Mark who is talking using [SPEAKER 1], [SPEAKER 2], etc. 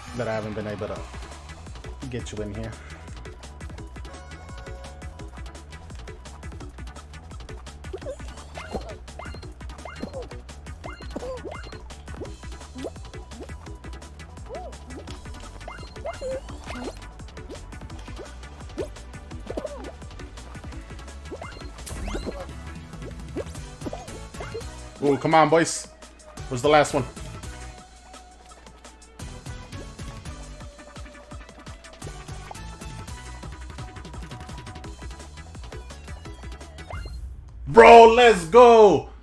[SPEAKER 1] that I haven't been able to get you in here. Ooh, come on, boys. Where's the last one? Bro, let's go!